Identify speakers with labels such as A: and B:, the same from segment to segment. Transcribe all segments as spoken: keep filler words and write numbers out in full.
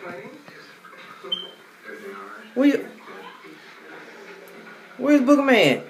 A: Where you? Where's Booger Man?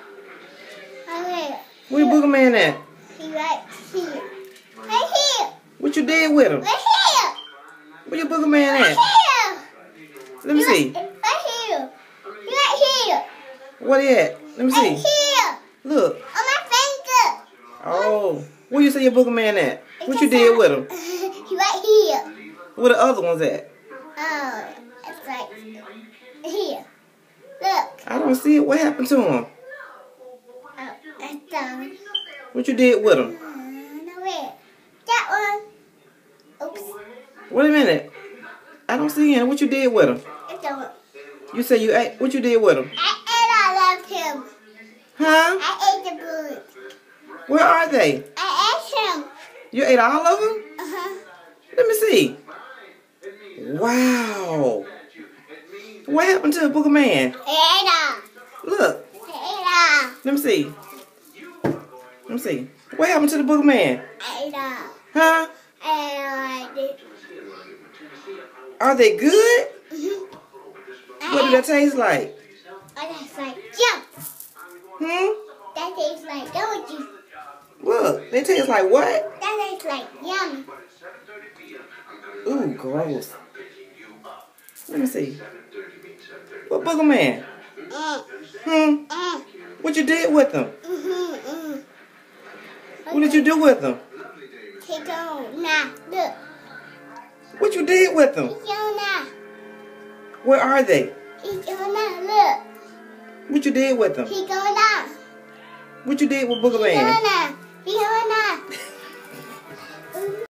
A: Where's Booger Man at?
B: He right here. Right here.
A: What you did with him?
B: Right here.
A: Where your Booger Man
B: Right
A: at?
B: here.
A: Let me see.
B: Right here. He right here.
A: Where he at? Let me
B: Right
A: see.
B: here.
A: Look.
B: On my finger.
A: Oh. Where you say your Booger Man at? What you did with him?
B: He right here.
A: Where the other ones at?
B: Oh, it's like here. Look.
A: I don't see it. What happened to him?
B: Oh, it's down.
A: What you did with him?
B: Uh, no wait. That one. Oops.
A: Wait a minute. I don't see him. What you did with him?
B: It's that one.
A: You say you ate. What you did with him?
B: I ate I loved him.
A: Huh?
B: I ate the bird.
A: Where are they?
B: I ate him.
A: You ate all of them?
B: Uh-huh.
A: Let me see. Wow. What happened to the Booger Man?
B: I ate
A: Look.
B: I
A: Let me see. Let me see. What happened to the Booger Man?
B: ate
A: Huh?
B: I ate
A: Are they good?
B: Mm-hmm.
A: What do they taste like?
B: That tastes like jump.
A: Hmm?
B: That tastes like doji.
A: Look. They taste like what?
B: That tastes like yum.
A: Ooh, gross. Let me see. What Booger Man?
B: Mm.
A: Hmm?
B: Mm.
A: What you did with them?
B: Mm-hmm. Mm.
A: What did you do with them?
B: He go now. Look.
A: What you did with them?
B: He go now.
A: Where are they?
B: He go now. Look.
A: What you did with them?
B: He go now.
A: What you did with Booger
B: He go
A: Man?
B: now. He go now.